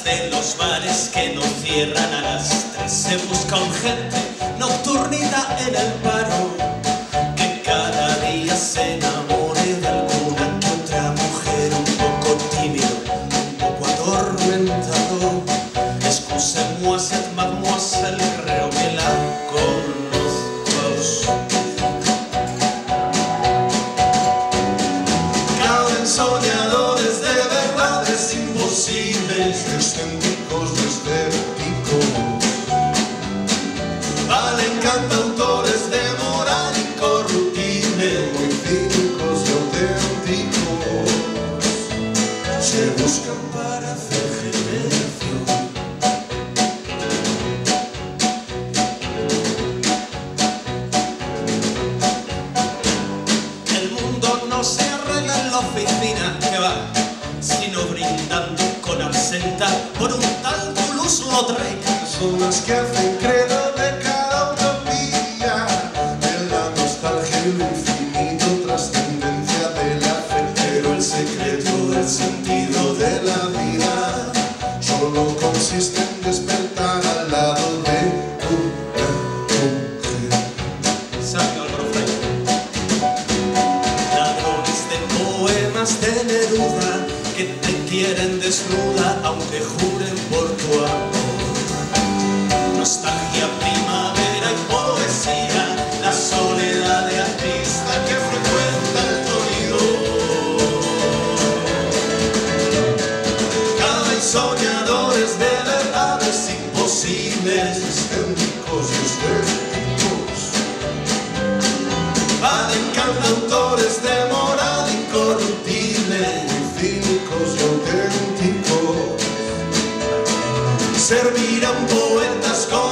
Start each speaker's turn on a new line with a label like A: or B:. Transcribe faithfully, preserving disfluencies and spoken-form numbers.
A: de los bares que no cierran a las tres. Se busca urgente nocturnidad en el paro, que cada día se enamore de alguna que otra mujer. Un poco tímido, un poco atormentado. Excusez-moi cette mademoiselle, creo que la conozco. Caben soñadores de verdades imposibles,
B: excéntricos desde pico.
A: Valen cantautores de moral incorruptible,
B: muy cínicos y auténticos.
A: se buscan para hacer generación. El mundo no se arregla en la oficina, que va, sino brindando con absenta por un tal Toulouse-Lautrec.
B: Personas que hacen credo de cada utopía, de la nostalgia y lo infinito, trascendencia de la fe.
A: Pero el secreto del sentido de la vida
B: solo consiste en despertar al lado de una mujer.
A: Sabio Álvaro Freire. Ladrones de poemas de Neruda que te quieren desnuda aunque juren por tu amor. Nostalgia, primavera y poesía, la soledad de artista que frecuenta el Torino. Caben soñadores de verdades imposibles,
B: Excéntricos y estéticos.
A: valen cantautores de moral incorruptible,
B: Muy cínicos y auténticos.
A: servirán poetas con